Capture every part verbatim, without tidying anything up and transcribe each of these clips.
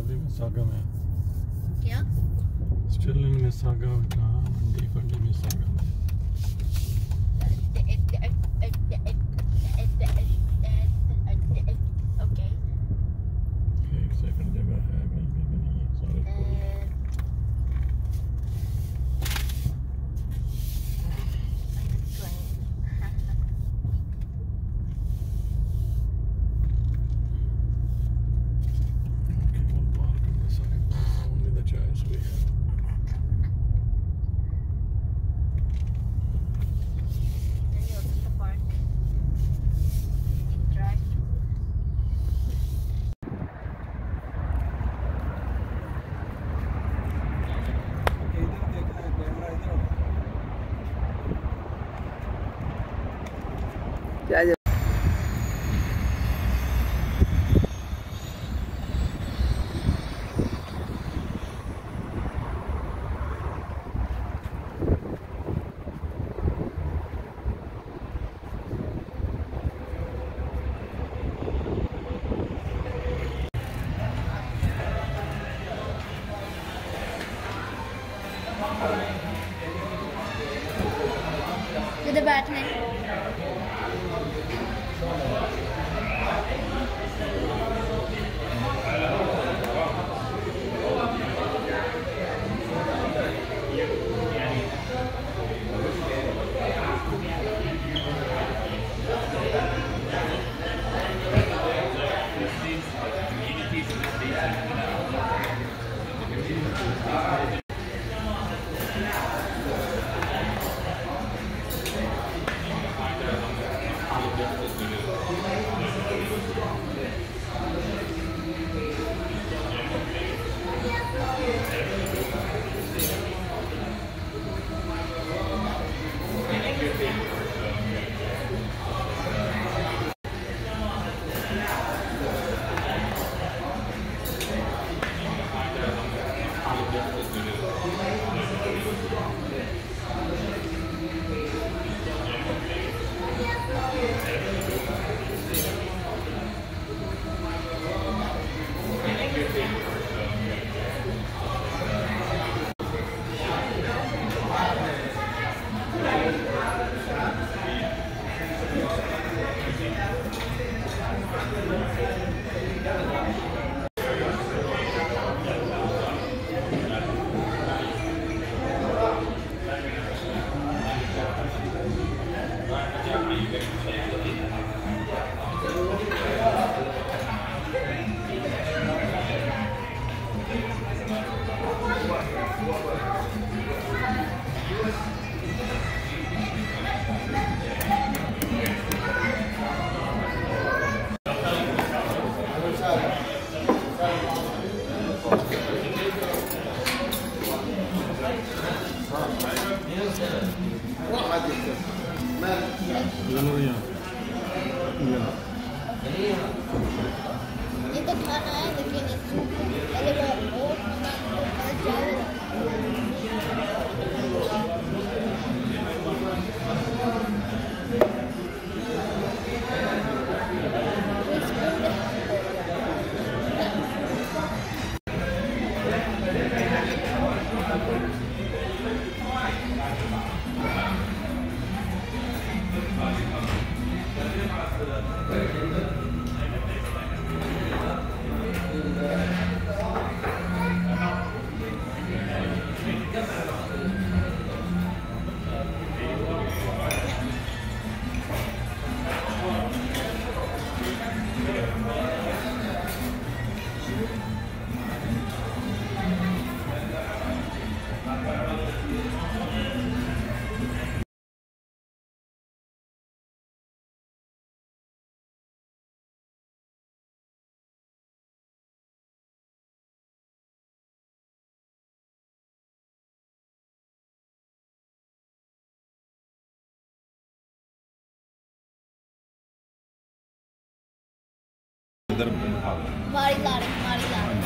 भी मिसागा में। क्या? Still in Mississauga, Mandi, Afandi, Mississauga में। Okay. एक सेकंड जगह है कहीं पे भी नहीं है सारे फुल है। Okay, we'll park on the side. That's only the choice we have. क्या किधर बैठने? ये तो खाना है लेकिन अगर वो खाना मारी ला रही मारी ला रही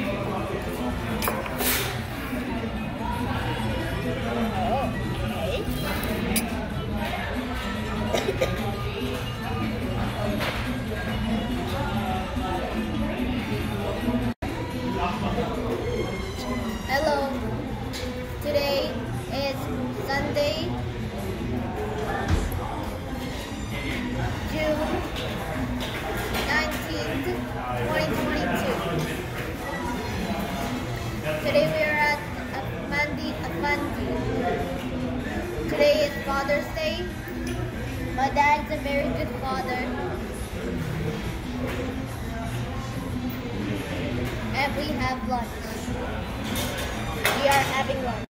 Okay. Monday, June nineteenth, twenty twenty-two. Today we are at Mandi, Afandi. Today is Father's Day. My dad's a very good father. And we have lunch. We are having lunch.